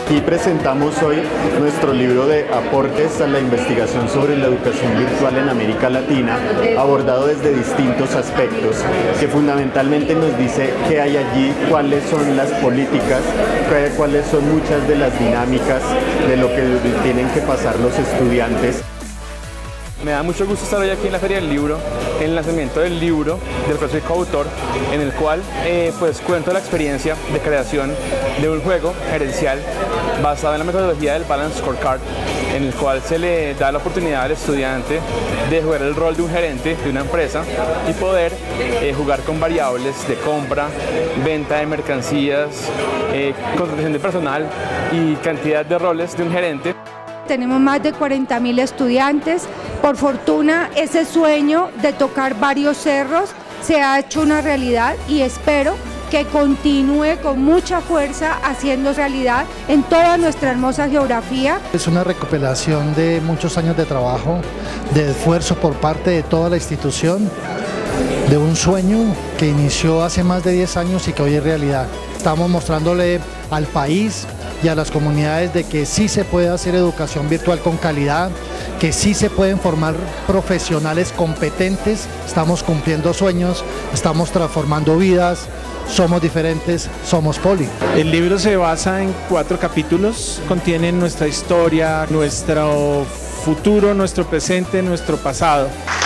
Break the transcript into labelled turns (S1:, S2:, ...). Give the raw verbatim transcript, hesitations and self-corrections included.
S1: Aquí presentamos hoy nuestro libro de aportes a la investigación sobre la educación virtual en América Latina, abordado desde distintos aspectos, que fundamentalmente nos dice qué hay allí, cuáles son las políticas, cuáles son muchas de las dinámicas de lo que tienen que pasar los estudiantes.
S2: Me da mucho gusto estar hoy aquí en la Feria del Libro, en el lanzamiento del libro del cual soy coautor, en el cual eh, pues cuento la experiencia de creación de un juego gerencial basado en la metodología del Balance Scorecard, en el cual se le da la oportunidad al estudiante de jugar el rol de un gerente de una empresa y poder eh, jugar con variables de compra, venta de mercancías, eh, contratación de personal y cantidad de roles de un gerente.
S3: Tenemos más de cuarenta mil estudiantes. Por fortuna, ese sueño de tocar varios cerros se ha hecho una realidad y espero que continúe con mucha fuerza haciendo realidad en toda nuestra hermosa geografía.
S4: Es una recopilación de muchos años de trabajo, de esfuerzo por parte de toda la institución, de un sueño que inició hace más de diez años y que hoy es realidad. Estamos mostrándole al país y a las comunidades de que sí se puede hacer educación virtual con calidad, que sí se pueden formar profesionales competentes, estamos cumpliendo sueños, estamos transformando vidas, somos diferentes, somos Poli.
S5: El libro se basa en cuatro capítulos, contienen nuestra historia, nuestro futuro, nuestro presente, nuestro pasado.